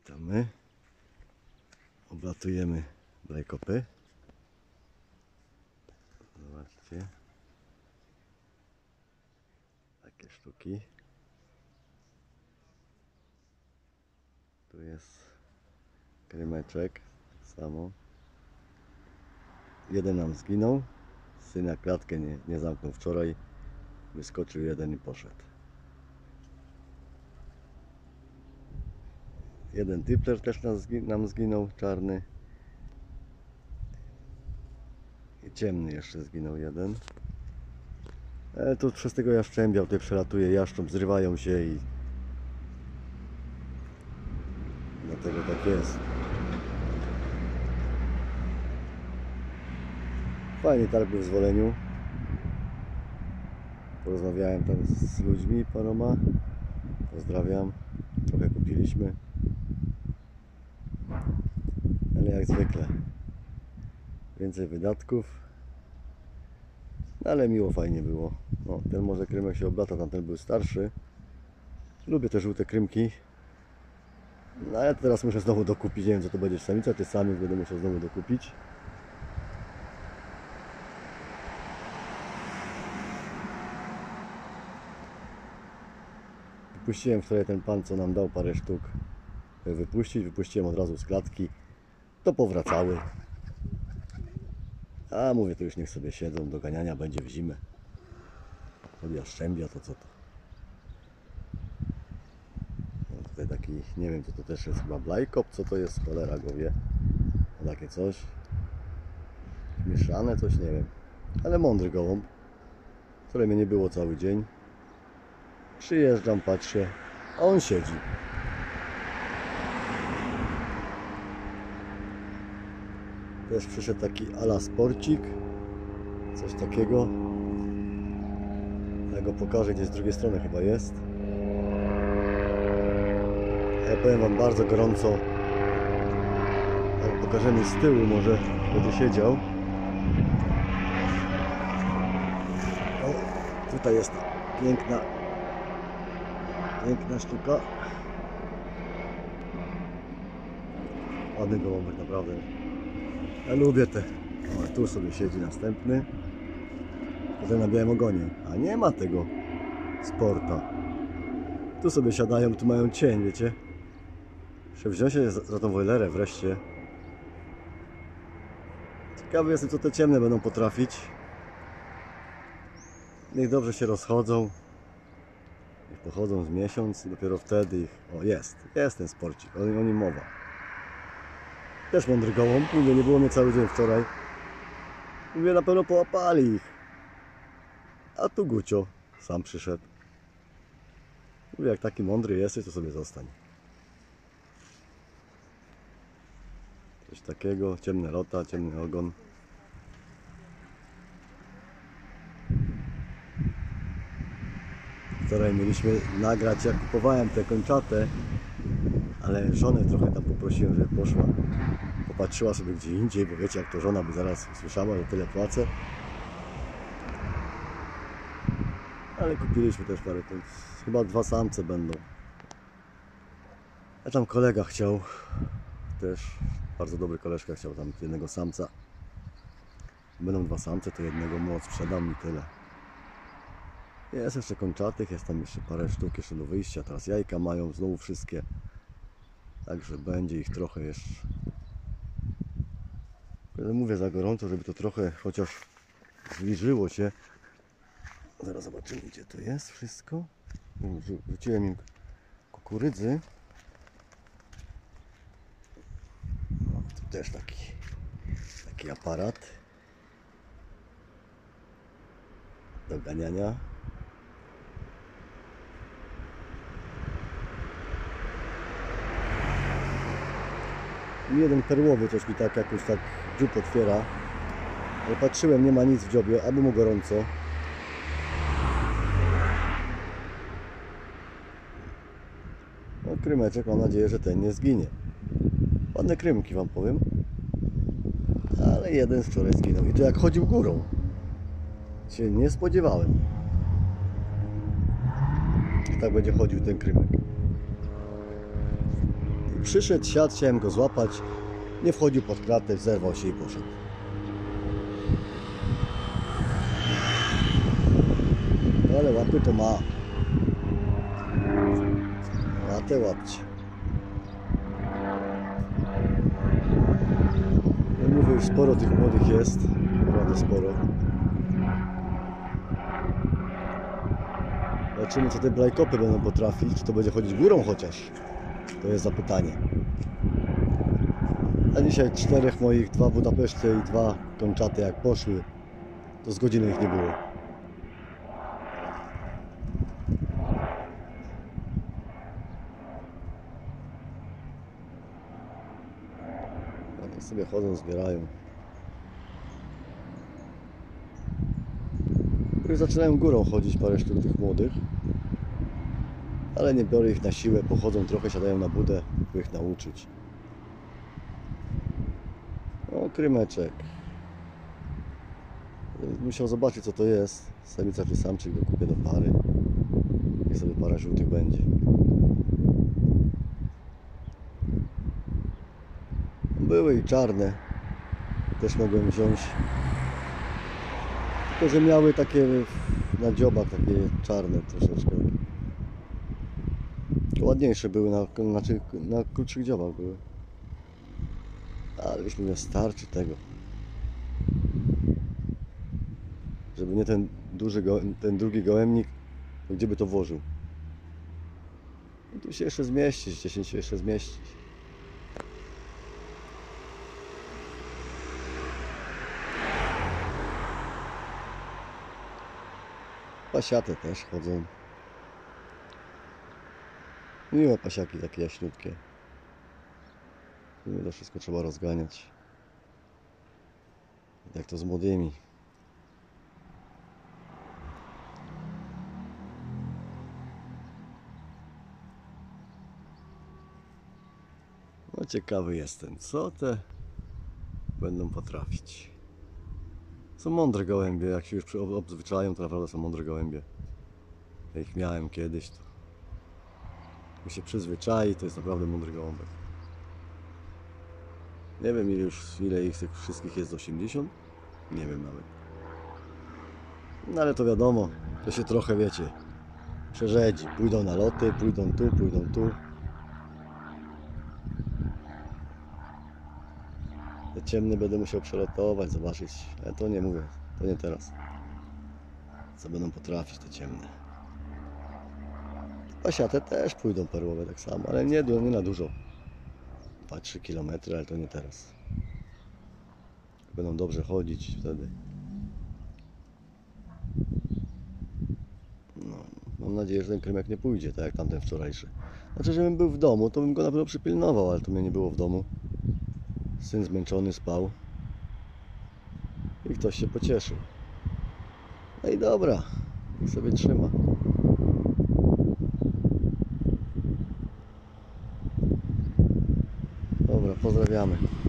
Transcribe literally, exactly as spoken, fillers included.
Witamy. Oblatujemy blejkopy. Zobaczcie. Takie sztuki. Tu jest krymeczek. Samo. Jeden nam zginął. Syna klatkę nie, nie zamknął wczoraj. Wyskoczył jeden i poszedł. Jeden tipler też nam zginął, czarny. I ciemny jeszcze zginął jeden. Ale to przez tego jaszczębia tutaj przelatuje jaszcząb, zrywają się i dlatego tak jest. Fajnie targ był w Zwoleniu. Porozmawiałem tam z ludźmi paroma. Pozdrawiam. Trochę kupiliśmy. Ale jak zwykle więcej wydatków, no ale miło, fajnie było. No, ten może krymek się oblata, tamten był starszy. Lubię te żółte krymki. No ale teraz muszę znowu dokupić, nie wiem co to będzie, samica czy samiec, będę musiał znowu dokupić. Wypuściłem wczoraj ten pan, co nam dał parę sztuk wypuścić, wypuściłem od razu z klatki. To powracały. A mówię, to już niech sobie siedzą, do ganiania będzie w zimę. Od jaszczębia to co to? No tutaj taki, nie wiem co to też jest, chyba blajkop, co to jest, cholera go wie. No takie coś. Mieszane coś, nie wiem. Ale mądry gołąb, które mnie nie było cały dzień. Przyjeżdżam, patrzę, a on siedzi. Też przyszedł taki ala sporcik, coś takiego. Ja go pokażę, gdzieś z drugiej strony chyba jest. Ja powiem wam bardzo gorąco. Jak pokażemy z tyłu, może będzie siedział. O, tutaj jest piękna, piękna sztuka. Ładny gołąbek, naprawdę. Ja lubię te. O, tu sobie siedzi następny. Potem na białym ogonie. A nie ma tego sporta. Tu sobie siadają, tu mają cień, wiecie. Muszę wziąć się za, za tą wojlerę wreszcie. Ciekawy jestem, co te ciemne będą potrafić. Niech dobrze się rozchodzą. Niech pochodzą z miesiąc i dopiero wtedy ich... O, jest. Jest ten sporcik. O, o nim mowa. Też mądry gołąb, mówię, nie było mnie cały dzień wczoraj. Mówię, na pewno połapali ich. A tu Gucio sam przyszedł. Mówię, jak taki mądry jesteś, to sobie zostań. Coś takiego, ciemne lota, ciemny ogon. Wczoraj mieliśmy nagrać, jak kupowałem te kończate, ale żonę trochę tam poprosiłem, żeby poszła. Popatrzyła sobie gdzie indziej, bo wiecie jak to żona by zaraz usłyszała, że tyle płacę. Ale kupiliśmy też parę, to chyba dwa samce będą. A tam kolega chciał, też bardzo dobry koleżka chciał tam jednego samca. Będą dwa samce, to jednego mu sprzedam i tyle. Jest jeszcze kończatych, jest tam jeszcze parę sztuk jeszcze do wyjścia, teraz jajka mają znowu wszystkie. Także będzie ich trochę jeszcze. Ale mówię za gorąco, żeby to trochę chociaż zbliżyło się. Zaraz zobaczymy, gdzie to jest wszystko. Wrzuciłem im kukurydzy. No, tu też taki, taki aparat do ganiania. Jeden perłowy coś mi tak jakoś tak dziób otwiera. Ale patrzyłem, nie ma nic w dziobie, aby mu gorąco. No krymeczek, mam nadzieję, że ten nie zginie. Ładne krymki wam powiem. Ale jeden wczoraj zginął. I to jak chodził górą. Się nie spodziewałem. Tak będzie chodził ten krymek. przyszedł, siadł, chciałem go złapać. Nie wchodził pod kratę, zerwał się i poszedł. Ale łapy to ma. Łapę łapcie. Ja mówię, już sporo tych młodych jest. Naprawdę sporo. Zobaczymy, co te blajkopy będą potrafić. Czy to będzie chodzić górą chociaż? To jest zapytanie. A dzisiaj czterech moich, dwa Budapeszcze i dwa kończate jak poszły, to z godziny ich nie było. A tak sobie chodzą, zbierają. Już zaczynają górą chodzić parę sztuk tych młodych. Ale nie biorę ich na siłę, pochodzą trochę, siadają na budę, by ich nauczyć. O, krymeczek. Musiał zobaczyć, co to jest. Samica czy samczyk, go kupię do pary. Niech sobie para żółtych będzie. Były i czarne. Też mogłem wziąć. Tylko, że miały takie na dziobach, takie czarne troszeczkę. Ładniejsze były, na, znaczy na krótszych dziobach były. Ale jeśli mi starczy tego. Żeby nie ten duży, ten drugi gołębnik, to gdzie by to włożył? I tu się jeszcze zmieścić, dziesięć się jeszcze zmieścić. Pasiate też chodzą. Miłe pasiaki, takie jaśniutkie. To wszystko trzeba rozganiać. Jak to z młodymi. No ciekawy jestem, co te będą potrafić. Są mądre gołębie, jak się już obzwyczają, to naprawdę są mądre gołębie. Ja ich miałem kiedyś, to jak się przyzwyczai, to jest naprawdę mądry gołąbek. Nie wiem ile już, ile ich tych wszystkich jest, osiemdziesiąt? Nie wiem nawet. No ale to wiadomo, to się trochę, wiecie, przerzedzi. Pójdą na loty, pójdą tu, pójdą tu. Te ciemne będę musiał przelotować, zobaczyć. Ale to nie mówię, to nie teraz. Co będą potrafić te ciemne. Pasiate też pójdą perłowe tak samo, ale nie, nie na dużo. dwa trzy kilometry, ale to nie teraz. Będą dobrze chodzić wtedy. No, mam nadzieję, że ten krymek nie pójdzie, tak jak tamten wczorajszy. Znaczy, żebym był w domu, to bym go na pewno przypilnował, ale to mnie nie było w domu. Syn zmęczony spał. I ktoś się pocieszył. No i dobra, niech sobie trzyma. Dobra, pozdrawiamy.